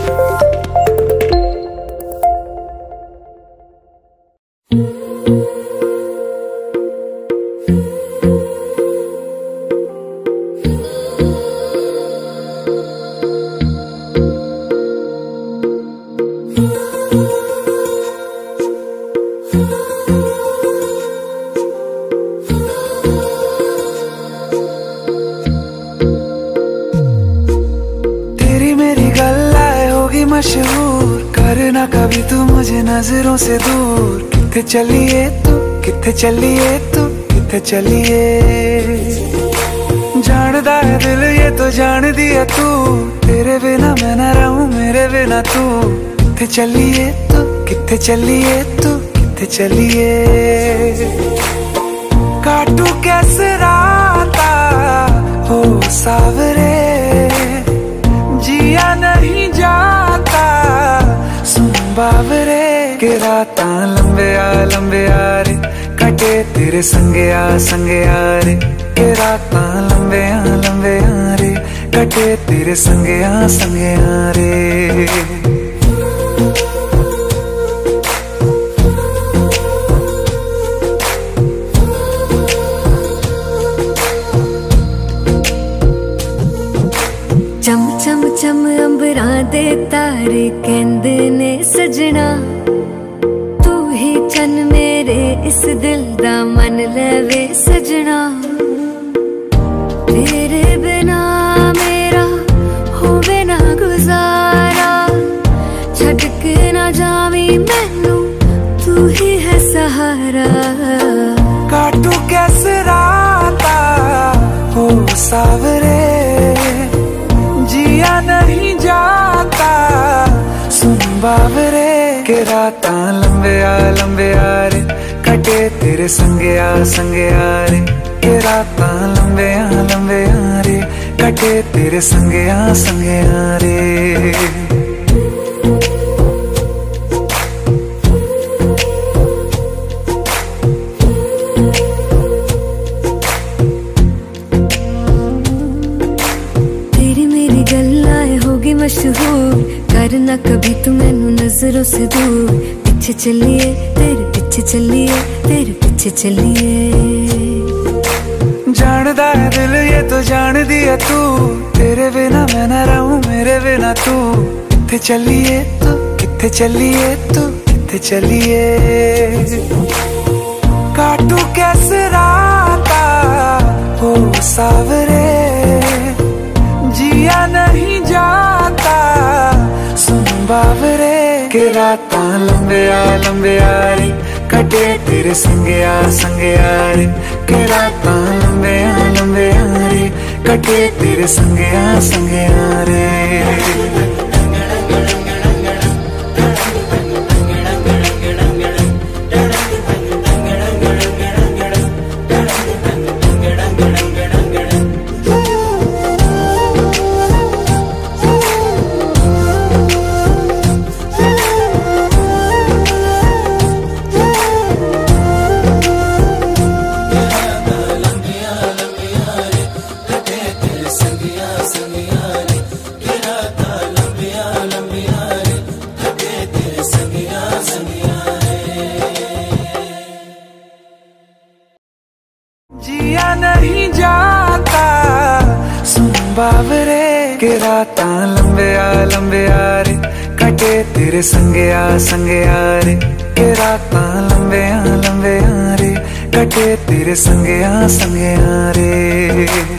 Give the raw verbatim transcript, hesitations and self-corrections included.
मशहूर करना कभी तू मुझे नजरों से दूर। किथे चलिए तू किथे चलिए तू किथे चलिए, जानदा है दिल ये तो जान दिया तू। तेरे बिना मैं ना रहूं मेरे बिना तू। किथे चलिए तू किथे चलिए तू किथे चलिए, काटू कैसे राता हो सावरे, जिया नहीं जाता सुन बावरे। के राता लंबे आ लंबे आ रे, कटे तेरे संगे आ संगे आ रे। के राता लंबे आ लंबे आ रे, कटे तेरे संगे आ संगे आ रे। चम चम चम अंबरां दे तारे कहंदे ने सजना, तू ही चन मेरे इस दिल दा मन लवे सजना। तेरे बिना मेरा होवे ना गुजारा, छड़ के ना जावी मैनू तू ही है सहारा। काटू कैसे राता हो सावरे, जिया नहीं जाता सुन बावरे। के राता लंबे आ लंबे आ रे, कटे तेरे संगे आ संगे आ रे। के राता लंबे आ लंबे आ रे, कटे तेरे संगे आ संगे आ रे। मशहूर करना कभी तू मैनू नजरों से दूर। पीछे चलिए तेरे पीछे चलिए तेरे पीछे चलिए, जानदा है दिल ये तो जान दिया तू। तेरे बिना मैं ना रहूं मेरे बिना तू। किथे चलिए तू किथे चलिए तू किथे चलिए, काटू कैसे राता हो सावरे, जिया नहीं जाता सुन बावरे। के राता लंबे आ लंबे आ रे, कटे तेरे संगे आ संगे आ रे। के राता लंबे आ लंबे आ रे, कटे तेरे संगे आ संगे आ रे। जिया नहीं जाता सुन बावरे। के राता लंबे आ लंबे आ रे, कटे तेरे संगे आ संगे आ रे। के राता लंबे आ लंबे आ रे, कटे तेरे संगे आ संगे आ रे।